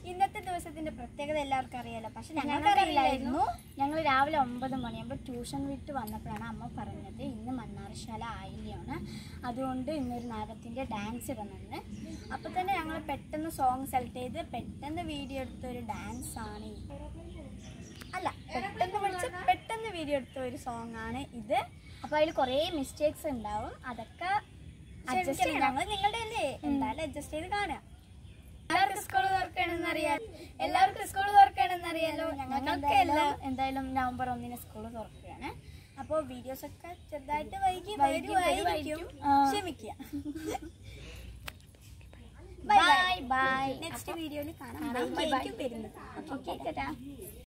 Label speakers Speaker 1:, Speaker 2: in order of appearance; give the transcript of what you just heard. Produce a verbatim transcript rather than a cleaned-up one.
Speaker 1: ഇന്നത്തെ ദിവസത്തിന്റെ പ്രത്യേകത എല്ലാവർക്കും അറിയാലോ, പക്ഷെ ഞങ്ങൾക്കറിയില്ലായിരുന്നു.
Speaker 2: ഞങ്ങൾ രാവിലെ ഒമ്പത് മണിയാകുമ്പോൾ ട്യൂഷൻ വിട്ട് വന്നപ്പോഴാണ് അമ്മ പറഞ്ഞത് ഇന്ന് മണ്ണാർശാല ആയില്യാണ്, അതുകൊണ്ട് ഇന്നൊരു നാടകത്തിൻ്റെ ഡാൻസ് ഇടുന്നുണ്ട്. അപ്പോൾ തന്നെ ഞങ്ങൾ പെട്ടെന്ന് സോങ് സെലക്ട് ചെയ്ത് പെട്ടെന്ന് വീഡിയോ എടുത്തൊരു ഡാൻസാണ് അല്ല പെട്ടെന്ന് പഠിച്ച് പെട്ടെന്ന് വീഡിയോ എടുത്ത ഒരു സോങ് ആണ് ഇത്. അപ്പോൾ അതിൽ കുറേ മിസ്റ്റേക്സ് ഉണ്ടാവും, അതൊക്കെ അഡ്ജസ്റ്റ് ചെയ്ത് ഞങ്ങൾ നിങ്ങളുടെ അല്ലേ എന്തായാലും അഡ്ജസ്റ്റ് ചെയ്ത് കാണുക.
Speaker 1: എല്ലാവർക്കും സ്കൂൾ തുറക്കണമെന്ന് അറിയാം എല്ലാവർക്കും സ്കൂൾ തുറക്കണമെന്ന് അറിയാലോ.
Speaker 2: ഞങ്ങൾക്ക് എല്ലാം എന്തായാലും നവംബർ ഒന്നിന് സ്കൂൾ തുറക്കുകയാണ്.
Speaker 1: അപ്പോൾ വീഡിയോസ് ഒക്കെ ചെറുതായിട്ട് വൈകി വരുമായിരിക്കും, ക്ഷമിക്കുക.
Speaker 2: Bye bye.
Speaker 1: നെക്സ്റ്റ് വീഡിയോയിൽ കാണാം.
Speaker 2: Bye bye.
Speaker 1: വരുന്നത്.
Speaker 2: ഓക്കെ.